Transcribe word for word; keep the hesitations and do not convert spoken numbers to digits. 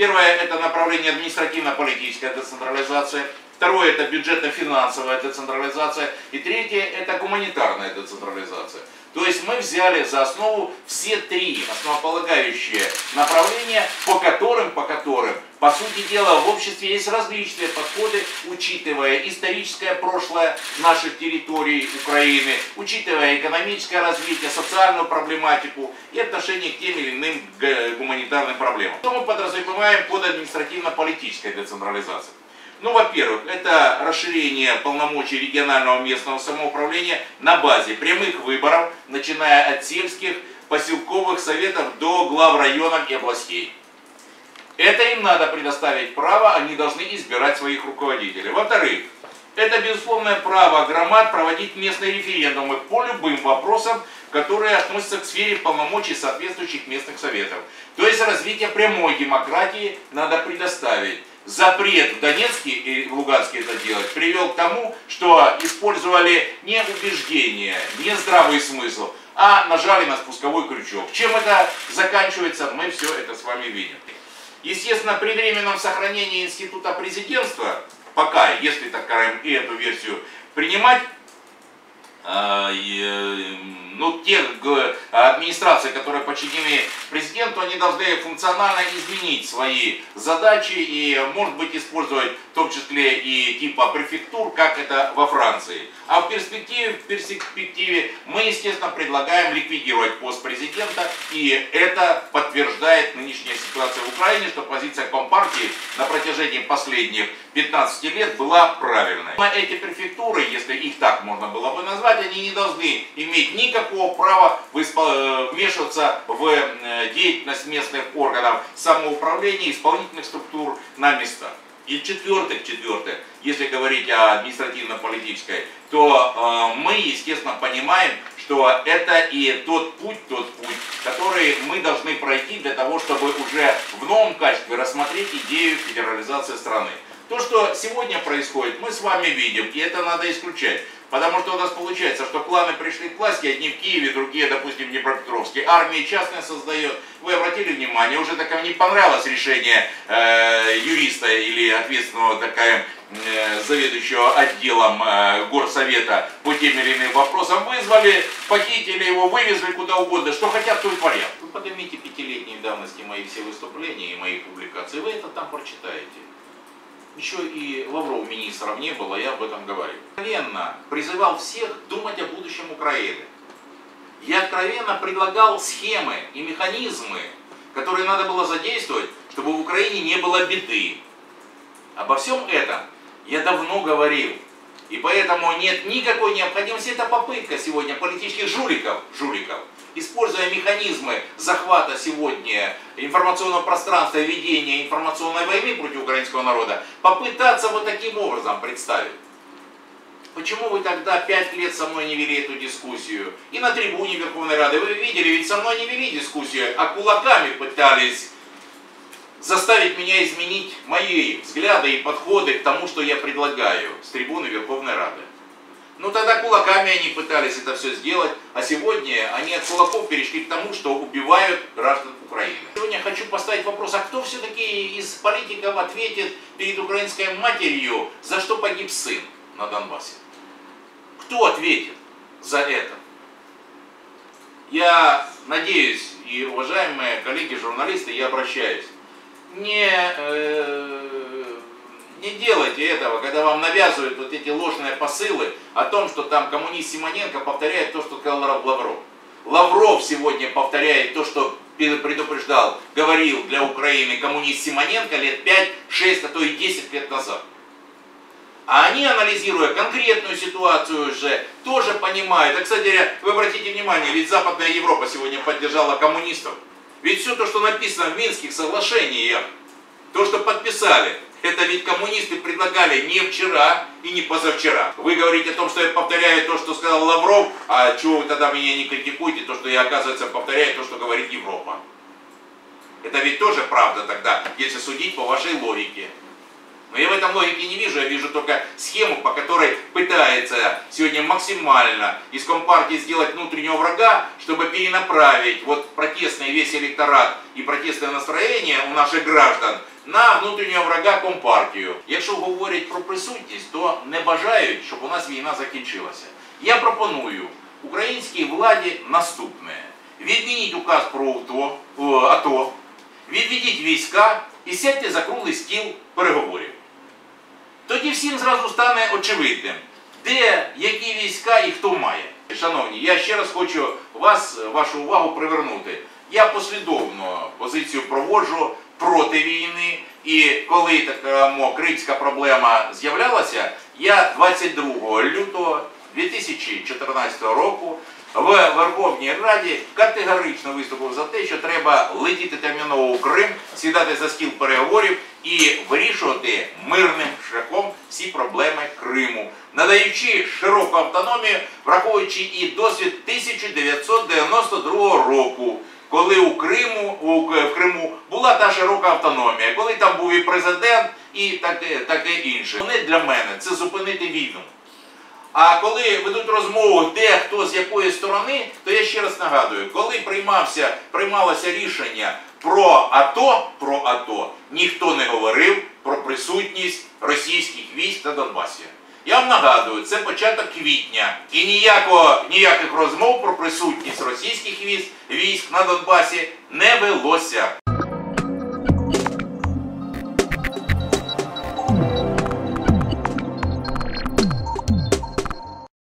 Первое – это направление административно-политическая децентрализация. Второе – это бюджетно-финансовая децентрализация. И третье – это гуманитарная децентрализация. То есть мы взяли за основу все три основополагающие направления, по которым, по которым, по сути дела, в обществе есть различные подходы, учитывая историческое прошлое наших территорий Украины, учитывая экономическое развитие, социальную проблематику и отношение к тем или иным гуманитарным проблемам. Что мы подразумеваем под административно-политической децентрализацией? Ну, во-первых, это расширение полномочий регионального местного самоуправления на базе прямых выборов, начиная от сельских, поселковых советов до глав районов и областей. Это им надо предоставить право, они должны избирать своих руководителей. Во-вторых, это безусловное право громад проводить местные референдумы по любым вопросам, которые относятся к сфере полномочий соответствующих местных советов. То есть развитие прямой демократии надо предоставить. Запрет в Донецке и в Луганске это делать привел к тому, что использовали не убеждение, не здравый смысл, а нажали на спусковой крючок. Чем это заканчивается, мы все это с вами видим. Естественно, при временном сохранении института президентства, пока, если так скажем, и эту версию принимать, ну, те администрации, которые подчинены президенту, они должны функционально изменить свои задачи и, может быть, использовать в том числе и типа префектур, как это во Франции. А в перспективе, в перспективе мы, естественно, предлагаем ликвидировать пост президента, и это подтверждает нынешняя ситуация в Украине, что позиция Компартии на протяжении последних пятнадцати лет была правильной. Но эти префектуры, если их так можно было бы назвать, они не должны иметь никакого права вмешиваться в деятельность местных органов самоуправления, исполнительных структур на местах. И четвертых, четвертых, если говорить о административно-политической, то э, мы, естественно, понимаем, что это и тот путь, тот путь, который мы должны пройти для того, чтобы уже в новом качестве рассмотреть идею федерализации страны. То, что сегодня происходит, мы с вами видим, и это надо исключать. Потому что у нас получается, что кланы пришли к власти, одни в Киеве, другие, допустим, в Днепропетровске. Армия частная создает. Вы обратили внимание, уже так не понравилось решение э, юриста или ответственного такая, э, заведующего отделом э, горсовета по тем или иным вопросам. Вызвали, похитили его, вывезли куда угодно. Что хотят, то и творят. Вы поднимите пятилетней давности мои все выступления и мои публикации, вы это там прочитаете. Еще и Лавров министром не было, я об этом говорил. Откровенно призывал всех думать о будущем Украины. Я откровенно предлагал схемы и механизмы, которые надо было задействовать, чтобы в Украине не было беды. Обо всем этом я давно говорил. И поэтому нет никакой необходимости. Это попытка сегодня политических жуликов, жуликов, используя механизмы захвата сегодня информационного пространства и ведения информационной войны против украинского народа, попытаться вот таким образом представить. Почему вы тогда пять лет со мной не вели эту дискуссию? И на трибуне Верховной Рады вы видели, ведь со мной не вели дискуссию, а кулаками пытались заставить меня изменить мои взгляды и подходы к тому, что я предлагаю с трибуны Верховной Рады. Ну тогда кулаками они пытались это все сделать, а сегодня они от кулаков перешли к тому, что убивают граждан Украины. Сегодня я хочу поставить вопрос, а кто все-таки из политиков ответит перед украинской матерью, за что погиб сын на Донбассе? Кто ответит за это? Я надеюсь, и уважаемые коллеги-журналисты, я обращаюсь, не... Э Не делайте этого, когда вам навязывают вот эти ложные посылы о том, что там коммунист Симоненко повторяет то, что сказал Лавров. Лавров сегодня повторяет то, что предупреждал, говорил для Украины коммунист Симоненко лет пять, шесть, а то и десять лет назад. А они, анализируя конкретную ситуацию уже, тоже понимают. А, кстати, вы обратите внимание, ведь Западная Европа сегодня поддержала коммунистов. Ведь все то, что написано в Минских соглашениях, то, что подписали, это ведь коммунисты предлагали не вчера и не позавчера. Вы говорите о том, что я повторяю то, что сказал Лавров, а чего вы тогда меня не критикуете, то, что я, оказывается, повторяю то, что говорит Европа. Это ведь тоже правда тогда, если судить по вашей логике. Но я в этом логике не вижу, я вижу только схему, по которой пытается сегодня максимально из Компартии сделать внутреннего врага, чтобы перенаправить вот протестный весь электорат и протестное настроение у наших граждан на внутрішнього врага Компартію. Якщо говорять про присутність, то не бажають, щоб у нас війна закінчилася. Я пропоную українській владі наступне. Відмініть указ про АТО, АТО, відведіть війська і сядьте за круглий стіл переговорів. Тоді всім зразу стане очевидним, де, які війська і хто має. Шановні, я ще раз хочу вас, вашу увагу привернути. Я послідовно позицію проводжу проти війни, і коли така кримська проблема з'являлася, я двадцять другого лютого дві тисячі чотирнадцятого року в Верховній Раді категорично виступив за те, що треба летіти терміново у Крим, сідати за стіл переговорів і вирішувати мирним шляхом всі проблеми Криму, надаючи широку автономію, враховуючи і досвід тисяча дев'ятсот дев'яносто другого року, коли у Криму, у Криму була та широка автономія, коли там був і президент, і таке, таке інше. Головне для мене – це зупинити війну. А коли ведуть розмову, де хто з якої сторони, то я ще раз нагадую, коли приймався, приймалося рішення про АТО, про АТО, ніхто не говорив про присутність російських військ на Донбасі. Я вам нагадую, це початок квітня, і ніякого, ніяких розмов про присутність російських військ, військ на Донбасі не велося.